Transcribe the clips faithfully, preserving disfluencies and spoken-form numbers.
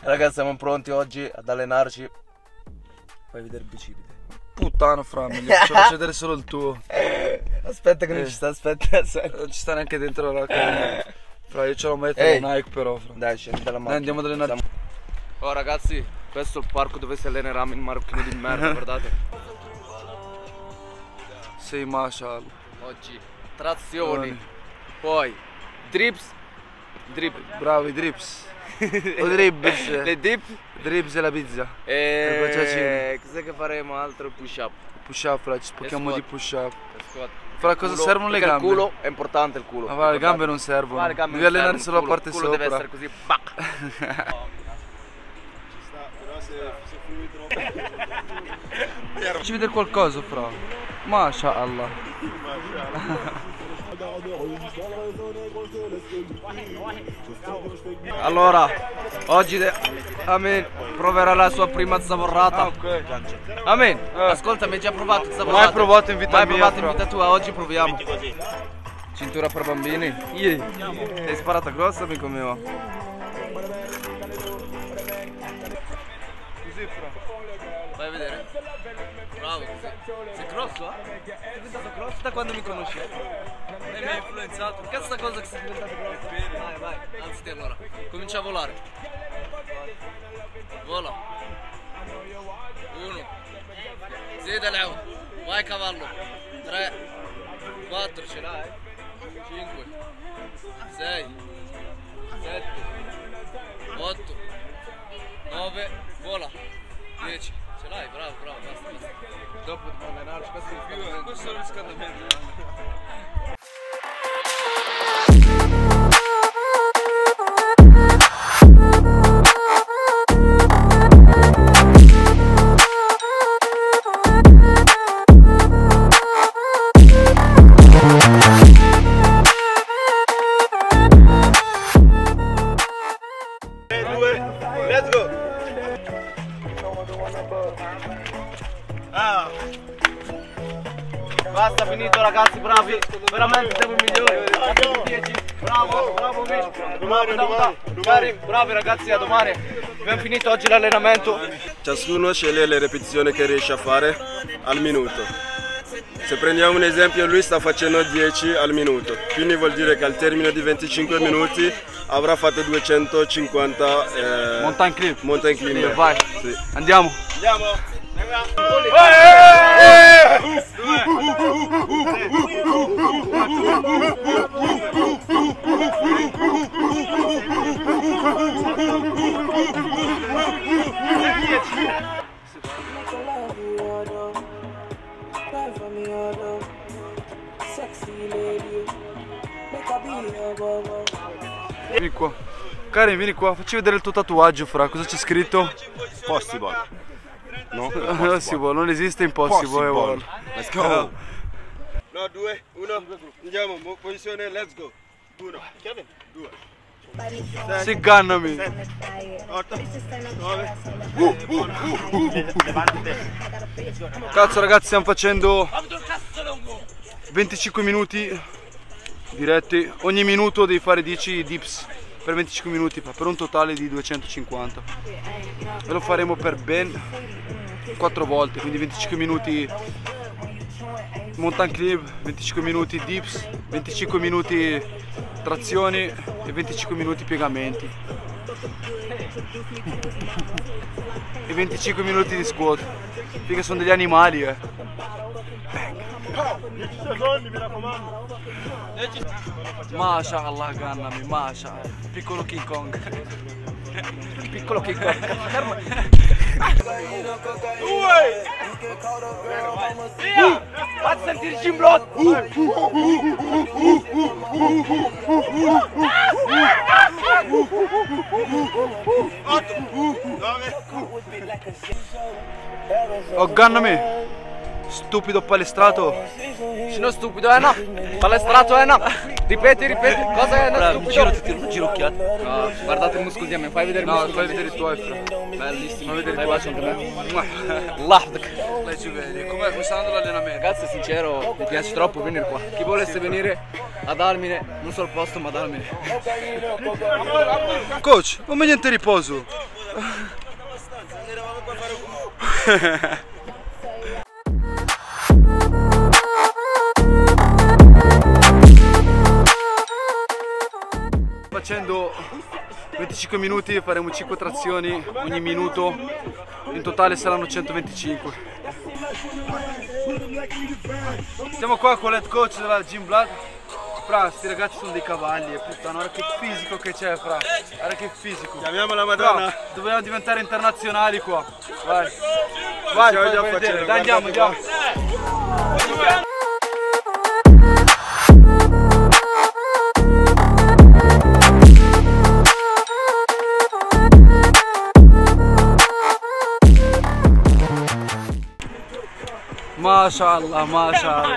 Ragazzi, siamo pronti oggi ad allenarci. Fai vedere il bicipite. Puttana, fra, mi faccio vedere solo il tuo. Aspetta che non Eh. ci sta, aspetta, aspetta. Non ci sta neanche dentro la racchetta. Fra, io ce l'ho messo la Nike però, fra. Dai, scendi dalla macchina. Dai, andiamo ad allenarci. Oh ragazzi, questo è il parco dove si allenerà il marocchino di merda, guardate. Sei mashallah. Oggi trazioni, Buoni. poi drips, drip, Bravo, i drips. O drips. le dip Drips e la pizza. e baciacini. cos'è che faremo altro? Push up. Push up, fra, ci spocchiamo squat. di push up. Squat. Fra, cosa Culo, servono le perché gambe? Il culo è importante, il culo. Ma va, le gambe non servono. Ma le gambe Devi non allenare servono, solo la il parte culo, il culo sopra. deve essere così. Bac. Facci vedere qualcosa, fra. Mashallah. Allora, oggi de- Amin proverà la sua prima zavorrata. Amin, ascolta, mi hai già provato zavorrata? Mai provato in vita Mai mia, provato in fra. vita tua, oggi proviamo. Cintura per bambini? Yeah. Hai sparata grossa, amico mio. Così, fra. Vai a vedere. Bravo così. Sei grosso, eh? Sei diventato grosso da quando mi conosci? E mi hai influenzato. Che è sta cosa che sei diventato grosso? Vai, vai, alzati allora. Comincia a volare. Vola. Uno. Zida l'auto. Vai cavallo. Tre. Quattro, ce l'hai? Cinque. Sei. Sette. Otto. Nove. Vola. Dieci. Ce l'hai, bravo, bravo, basta, basta. Dopo di allenarci, questo è il più, questo è il riscaldamento. Let's go! Ah. Basta, finito ragazzi, bravi, veramente siamo i migliori. Bravo, bravo Mish. Domani, domani, Karim, bravi ragazzi, a domani. Abbiamo finito oggi l'allenamento. Ciascuno sceglie le ripetizioni che riesce a fare al minuto. Se prendiamo un esempio, lui sta facendo dieci al minuto, quindi vuol dire che al termine di venticinque minuti avrà fatto duecentocinquanta eh, Mountain clip. mountain climber. Vai. Sì. Andiamo. Andiamo! Vieni qua. Karim, vieni qua, facci vedere il tuo tatuaggio, fra. Cosa c'è scritto? Possible. No? Impossible, non esiste impossible. Possible. Let's go. No, due, uno, andiamo, posizione, let's go. Uno, due, Si ingannami. otto, nove. Cazzo ragazzi, stiamo facendo venticinque minuti diretti. Ogni minuto devi fare dieci dips per venticinque minuti, per un totale di duecentocinquanta. E lo faremo per ben quattro volte, quindi venticinque minuti mountain climb, venticinque minuti dips, venticinque minuti trazioni e venticinque minuti piegamenti. E venticinque minuti di squat. Perché sono degli animali, eh. Secondi, mi raccomando. Mashallah, gannami, mashallah. Piccolo King Kong. Piccolo King Kong. Via! Fatti sentire il gimblot! otto, nove. Oh, gannami. Stupido palestrato. No stupido, eh no! Palestrato, eh no! Ripeti, ripeti, cosa è no stupido? Girati un ginocchiato. No, guardate il muscolo di me, fai vedere il No, muscolo. fai vedere i tuoi, fra. Bellissimo, Fai vedere dai i bacio tuoi. anche me. Lahdak. Lei ci vedi. Come come sta andando l'allenamento? Ragazzi, sincero, mi piace troppo venire qua. Chi volesse venire ad Armine, non solo posto, ma ad Armine. Coach, non mi niente riposo. Facendo venticinque minuti faremo cinque trazioni ogni minuto, in totale saranno centoventicinque. Siamo qua con l'head coach della Gym Blood. Fra, sti ragazzi sono dei cavalli, puttana, guarda che fisico che c'è, fra, guarda che fisico. Chiamiamo la Madonna. Fra, dobbiamo diventare internazionali qua. Vai, vai, Stiamo vai, già vai facendo, dai, andiamo, andiamo. Mashallah, mashallah.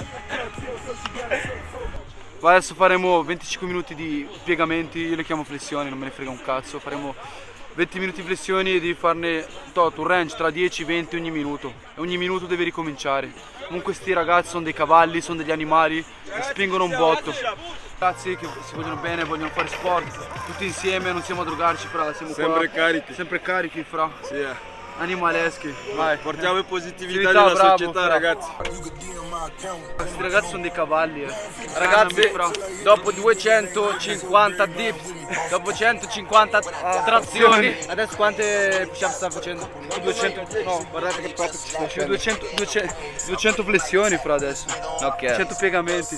Adesso faremo venticinque minuti di piegamenti, io le chiamo flessioni, non me ne frega un cazzo. Faremo venti minuti di flessioni e devi farne tot, un range tra dieci e venti ogni minuto. E ogni minuto devi ricominciare. Comunque sti ragazzi sono dei cavalli, sono degli animali e spingono un botto. Ragazzi che si vogliono bene, vogliono fare sport, tutti insieme, non siamo a drogarci, fra, siamo Sempre qua, carichi. sempre carichi, fra. Sì, eh. Animaleschi, vai. Portiamo positività Positività, nella bravo, società, fra. ragazzi. Questi ragazzi sono dei cavalli, eh. Ragazzi, Fra. dopo duecentocinquanta dips, dopo centocinquanta trazioni, adesso quante push-up sta facendo? duecento, no, Guardate che fatto ci sta più duecento, duecento, duecento flessioni, fra, adesso. Ok. cento piegamenti.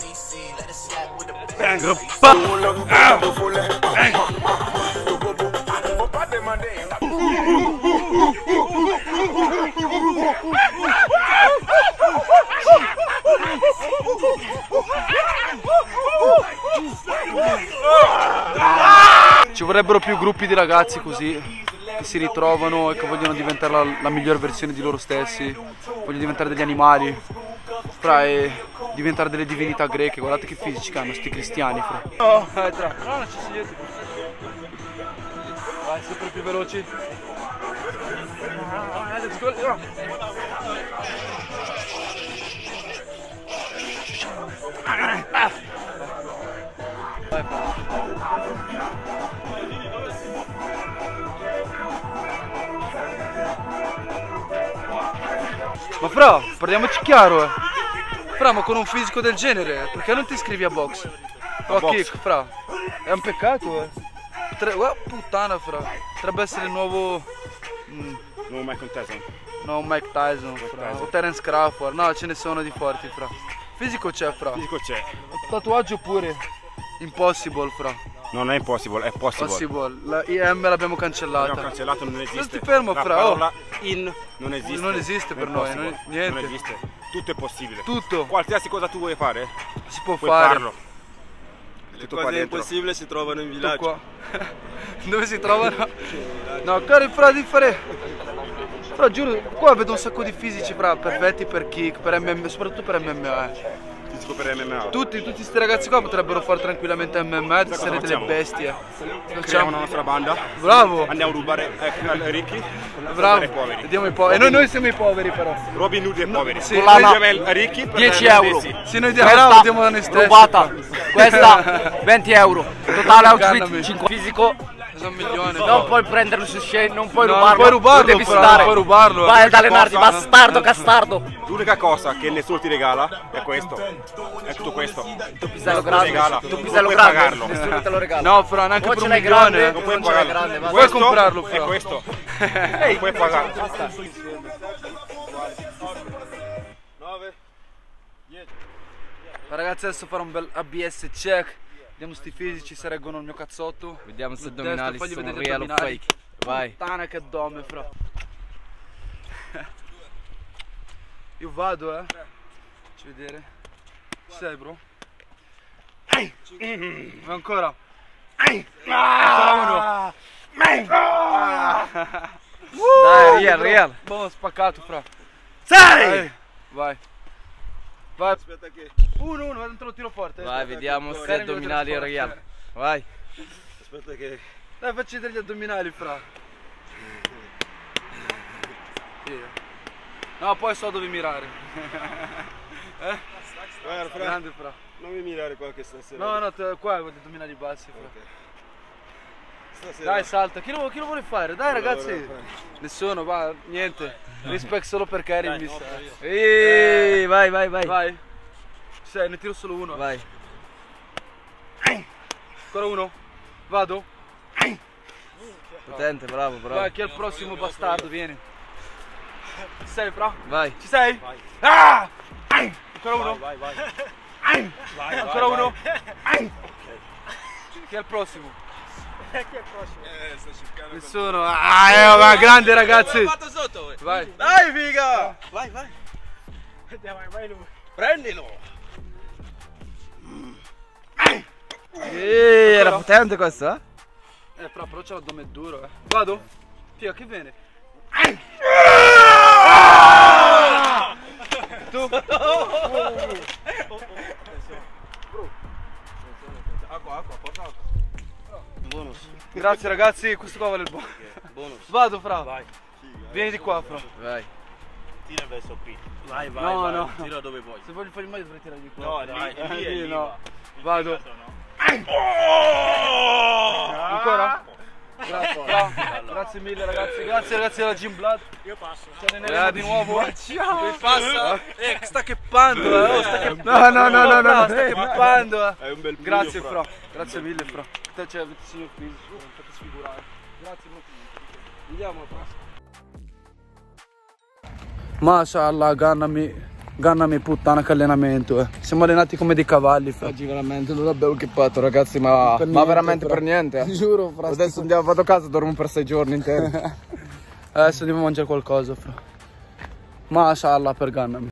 Ci vorrebbero più gruppi di ragazzi così, che si ritrovano e che vogliono diventare la, la miglior versione di loro stessi, vogliono diventare degli animali, fra, e diventare delle divinità greche. Guardate che fisici che hanno sti cristiani, fra. No, eh, tra. No, non ci si niente. Vai, sempre più veloci. Let's go. Vai, ma fra, parliamoci chiaro, eh. Fra, ma con un fisico del genere, perché non ti iscrivi a box? O a box? kick, fra? È un peccato, eh. Potre... oh, puttana, fra. Potrebbe essere il nuovo... Mm, No, Michael Tyson. no, Mike Tyson, fra. O Terence Crawford. No, ce ne sono di forti, fra. Fisico c'è, fra. Fisico c'è. Tatuaggio pure. Impossible, fra. Non è impossible, è possible. Possible. La I M l'abbiamo cancellata. L'abbiamo cancellato, non esiste. Non ti fermo, La fra, parola oh. in non esiste. Non esiste per noi, possible. non- niente. Non esiste. Tutto è possibile. Tutto Qualsiasi cosa tu vuoi fare, si può puoi fare. farlo. Tutto qua dentro. impossibili si trovano in Tutto villaggio. qua. Dove si trovano? No, cari fra, di fare. Però giuro, qua vedo un sacco di fisici, fra, perfetti per kick, per M M A, soprattutto per M M A. eh. Fisico per M M A. Tutti, tutti questi ragazzi qua potrebbero fare tranquillamente M M A, essere delle facciamo? bestie. Creiamo Facciamo. una nostra banda. Bravo, Andiamo a rubare eh, ai ricchi. bravo. ai poveri. Vediamo i poveri. E noi, noi siamo i poveri però. Robin Hood e poveri. sì, Con noi- la diamo ai ricchi per dieci dare ai euro. stessi. Se noi diamo bravo, diamo da noi stessi. Rubata, questa venti euro, totale Ingannami. outfit cinque. Fisico, Sono un milione. non puoi prenderlo su scena, non puoi No, non rubarlo, puoi rubarlo, lo devi però, stare. non puoi rubarlo. Vai ad L'unica allenarti, cosa- bastardo, castardo. L'unica cosa che nessuno ti regala è questo. È tutto questo. Tu pisello Regala. grande, tu Non pisello puoi grande, pagarlo. nessuno te lo regala. No, fra, neanche O per ce un l'hai milione. grande, Non o puoi non ce l'hai pagarlo. grande, va. Vuoi Questo comprarlo, è fra? questo. Non puoi pagarlo. Ragazzi, adesso farò un bel A B S check. Vediamo sti fisici se reggono il mio cazzotto. Vediamo se Sul addominali destro, fagli sono vedere gli real o addominali. fake. Vai. Puttana che addome, fra. Io vado, eh. Facci vedere. Ci sei, bro? Vai ancora. Ancora uno. Dai, real, real. Boh, spaccato, fra. Sei! Vai. Vai. Aspetta che... Uno, uno, te lo tiro forte. eh. Vai, vediamo se Carico addominali il è trasporto. real. Vai. Aspetta che... Dai, facci vedere gli addominali, fra. Via. No, poi so dove mirare. eh? Guarda, fra, Grande, fra. non mi mirare qua che stasera. No, no, te- qua ho gli addominali bassi, fra. Ok. stasera. Dai, salta. Chi lo, chi lo vuole fare? Dai, ragazzi. Nessuno, va, niente. Respect solo per Karim. mi sa. Ehi, vai, vai, vai. Vai. Ci sei, ne tiro solo uno. Vai. Ancora uno. Vado. Potente, bravo, bravo. Vai, chi è il prossimo bastardo? Vieni. Ci sei, bro? Vai. Ci sei? Vai. Ah! Ancora uno. Vai, vai. Vai, ancora uno. Chi è il prossimo? Eh, sto cercando. Nessuno. Ah, eh, va, grande ragazzi. fatto sotto, uè. Vai. Dai, figa. Vai, vai. Vai, vai lui. Prendilo. Ehi, era potente questo, eh? Eh, però, però c'è l'addome duro, eh. Vado? Figa, che viene? Tu? Acqua, acqua, porta acqua. Bonus. Grazie ragazzi, questo qua vale il buono. Bonus. Vado, fra. Vai. Vieni di qua, fra. Vai. Tira verso qui. Vai, vai, No, vai. no. Tira dove vuoi. Se voglio fare il meglio dovrei tirare di qua. No, dai, Eh, lì è sì, lì, no. va. Vado. Ancora? Grazie, fra. Grazie mille ragazzi. Grazie ragazzi della Gym Blood. Io passo. Ci alleneremo di nuovo. Ciao. Passa. Eh, sta cheppando, eh. Oh, sta cheppando. No, no, no, no, no, Sta eh, cheppando, eh. È un bel pugno, Grazie, fra. fra. Grazie mille, fra. Te c'è il signor fisico, fate sfigurare. Grazie molto. Andiamo al prossimo. Mashallah, gannami. Gannami puttana che allenamento, eh. Siamo allenati come dei cavalli, fra. Oggi veramente non abbiamo cheppato, ragazzi, ma, Per ma niente, veramente però. per niente. Eh. Ti giuro, fra. Adesso andiamo, vado a casa, dormo per sei giorni interi. Adesso andiamo a mangiare qualcosa, fra. Mashallah per Gannami.